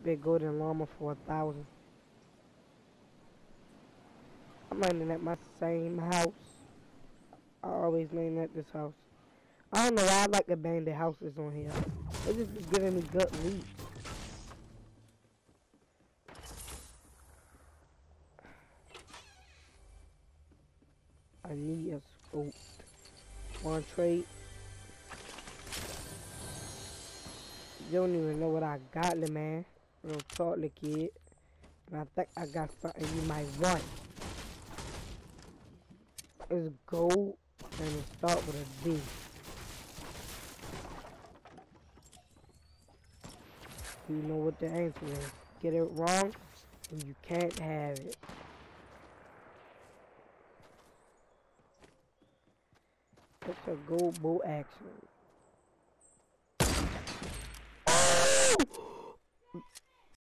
big golden llama for 1,000. I'm landing at my same house. I always land at this house. I don't know why I like abandoned houses on here. They just be giving me good loot. I need a scope. One trade. You don't even know what I got, little man. Real talk, little kid. And I think I got something you might want. It's gold and it start with a D. You know what the answer is. Get it wrong and you can't have it. It's a gold bolt action.